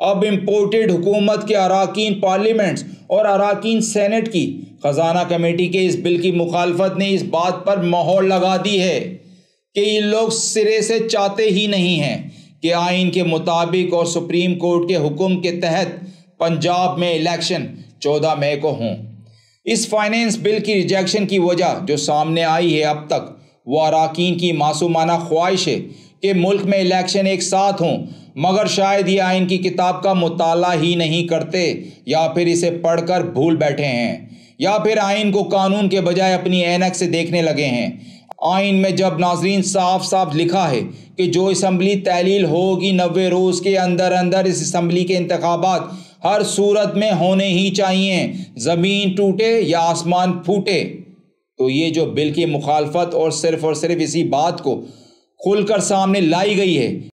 अब इम्पोर्टेड हुकूमत के अराकीन पार्लियामेंट्स और अराकीन सेनेट की खजाना कमेटी के इस बिल की मुखालफत ने इस बात पर मोहर लगा दी है कि ये लोग सिरे से चाहते ही नहीं हैं कि आइन के मुताबिक और सुप्रीम कोर्ट के हुक्म के तहत पंजाब में इलेक्शन 14 मई को हों। इस फाइनेंस बिल की रिजेक्शन की वजह जो सामने आई है अब तक वो अराकीन की मासूमाना ख्वाहिश है कि मुल्क में इलेक्शन एक साथ हों, मगर शायद ये आइन की किताब का मुताला ही नहीं करते या फिर इसे पढ़कर भूल बैठे हैं या फिर आइन को कानून के बजाय अपनी ऐनक से देखने लगे हैं। आइन में जब नाजरीन साफ साफ लिखा है कि जो असम्बली तहलील होगी 90 रोज़ के अंदर अंदर इस असम्बली के इंतखाबात हर सूरत में होने ही चाहिए, ज़मीन टूटे या आसमान फूटे। तो ये जो बिल की मुखालफत और सिर्फ इसी बात को खुलकर सामने लाई गई है